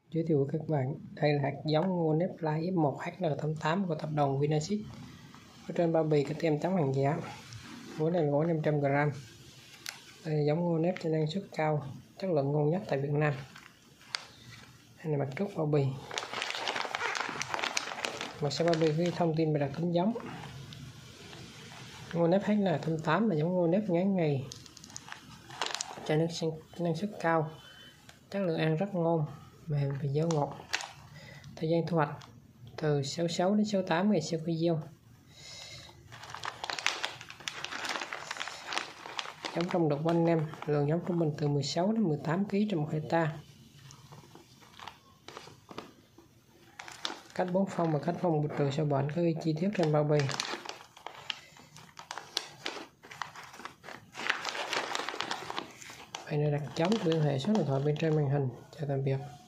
Giới thiệu với các bạn, đây là hạt giống ngô nếp lai F1 HN88 của tập đoàn Vinasys. Ở trên bao bì có tem chống hàng giả. Mỗi này gỗ 500g. Đây là giống ngô nếp cho năng suất cao, chất lượng ngon nhất tại Việt Nam. Đây là mặt trước bao bì. Mặt sau bao bì ghi thông tin về đặc tính giống. Ngô nếp HN88 là giống ngô nếp ngắn ngày, cho năng suất cao, chất lượng ăn rất ngon, mềm và dẻo ngọt. Thời gian thu hoạch từ 66 đến 68 ngày sau khi gieo. Giống trồng được quanh năm, lượng giống trung bình từ 16 đến 18 kg trên 1 hecta. Cách bón phân và cách phòng trừ sâu bệnh có ghi chi tiết trên bao bì. Vậy nên đặt giống liên hệ số điện thoại bên trên màn hình. Chào tạm biệt.